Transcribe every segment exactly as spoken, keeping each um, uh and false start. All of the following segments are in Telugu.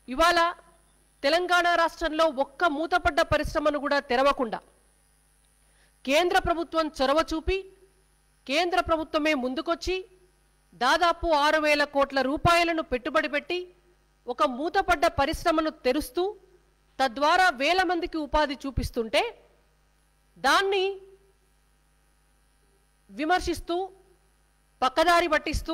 ఇవాళ తెలంగాణ రాష్ట్రంలో ఒక్క మూతపడ్డ పరిశ్రమను కూడా తెరవకుండా కేంద్ర ప్రభుత్వం చొరవ చూపి కేంద్ర ప్రభుత్వమే ముందుకొచ్చి దాదాపు ఆరు వేల కోట్ల రూపాయలను పెట్టుబడి పెట్టి ఒక మూతపడ్డ పరిశ్రమను తెరుస్తూ తద్వారా వేల మందికి ఉపాధి చూపిస్తుంటే దాన్ని విమర్శిస్తూ పక్కదారి పట్టిస్తూ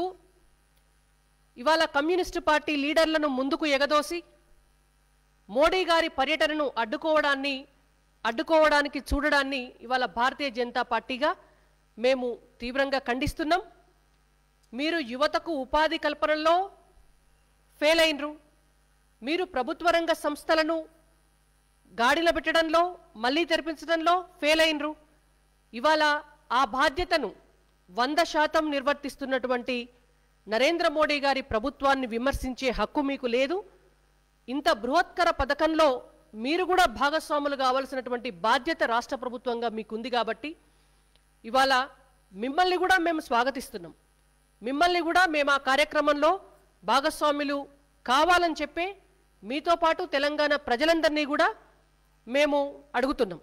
ఇవాళ కమ్యూనిస్టు పార్టీ లీడర్లను ముందుకు ఎగదోసి మోడీ గారి పర్యటనను అడ్డుకోవడాన్ని అడ్డుకోవడానికి చూడడాన్ని ఇవాళ భారతీయ జనతా పార్టీగా మేము తీవ్రంగా ఖండిస్తున్నాం. మీరు యువతకు ఉపాధి కల్పనలో ఫెయిల్ అయినరు, మీరు ప్రభుత్వ రంగ సంస్థలను గాడిలో పెట్టడంలో మళ్ళీ తెరిపించడంలో ఫెయిల్ అయినరు. ఇవాళ ఆ బాధ్యతను వంద శాతం నిర్వర్తిస్తున్నటువంటి నరేంద్ర మోడీ గారి ప్రభుత్వాన్ని విమర్శించే హక్కు మీకు లేదు. ఇంత బృహత్కర పథకంలో మీరు కూడా భాగస్వాములు కావాల్సినటువంటి బాధ్యత రాష్ట్ర ప్రభుత్వంగా మీకుంది. కాబట్టి ఇవాళ మిమ్మల్ని కూడా మేము స్వాగతిస్తున్నాం. మిమ్మల్ని కూడా మేము ఆ కార్యక్రమంలో భాగస్వాములు కావాలని చెప్పే మీతో పాటు తెలంగాణ ప్రజలందరినీ కూడా మేము అడుగుతున్నాం.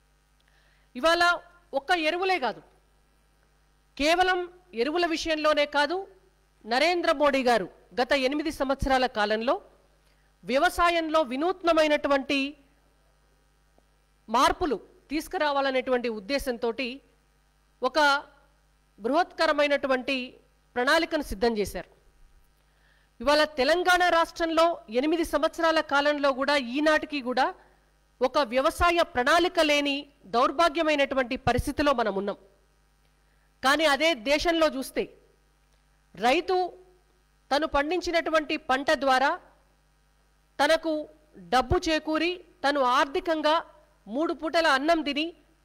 ఇవాళ ఒక్క ఎరువులే కాదు, కేవలం ఎరువుల విషయంలోనే కాదు, నరేంద్ర మోడీ గారు గత ఎనిమిది సంవత్సరాల కాలంలో వ్యవసాయంలో వినూత్నమైనటువంటి మార్పులు తీసుకురావాలనేటువంటి ఉద్దేశంతో ఒక బృహత్కరమైనటువంటి ప్రణాళికను సిద్ధం చేశారు. ఇవాళ తెలంగాణ రాష్ట్రంలో ఎనిమిది సంవత్సరాల కాలంలో కూడా ఈనాటికి కూడా ఒక వ్యవసాయ ప్రణాళిక లేని దౌర్భాగ్యమైనటువంటి పరిస్థితిలో మనం ఉన్నాం. కానీ అదే దేశంలో చూస్తే రైతు తను పండించినటువంటి పంట ద్వారా తనకు డబ్బు చేకూరి తను ఆర్థికంగా మూడు పూటల అన్నం తిని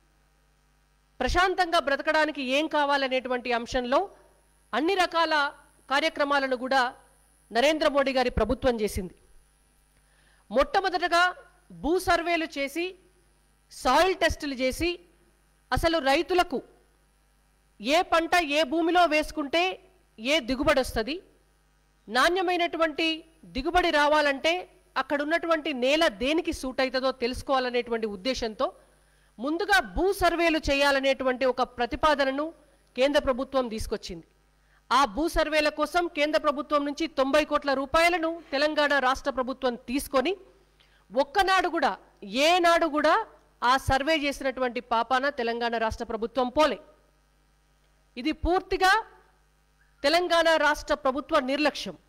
ప్రశాంతంగా బ్రతకడానికి ఏం కావాలనేటువంటి అంశంలో అన్ని రకాల కార్యక్రమాలను కూడా నరేంద్ర మోడీ గారి ప్రభుత్వం చేసింది. మొట్టమొదటగా భూ సర్వేలు చేసి సాయిల్ టెస్టులు చేసి అసలు రైతులకు ఏ పంట ఏ భూమిలో వేసుకుంటే ఏ దిగుబడి వస్తుంది, నాణ్యమైనటువంటి దిగుబడి రావాలంటే అక్కడ ఉన్నటువంటి నేల దేనికి సూట్ అవుతుందో తెలుసుకోవాలనేటువంటి ఉద్దేశంతో ముందుగా భూ సర్వేలు చేయాలనేటువంటి ఒక ప్రతిపాదనను కేంద్ర ప్రభుత్వం తీసుకొచ్చింది. ఆ భూ సర్వేల కోసం కేంద్ర ప్రభుత్వం నుంచి తొంభై కోట్ల రూపాయలను తెలంగాణ రాష్ట్ర ప్రభుత్వం తీసుకొని ఒక్కనాడు కూడా ఏనాడు కూడా ఆ సర్వే చేసినటువంటి పాపాన తెలంగాణ రాష్ట్ర ప్రభుత్వం పోలే. ఇది పూర్తిగా తెలంగాణ రాష్ట్ర ప్రభుత్వ నిర్లక్ష్యం.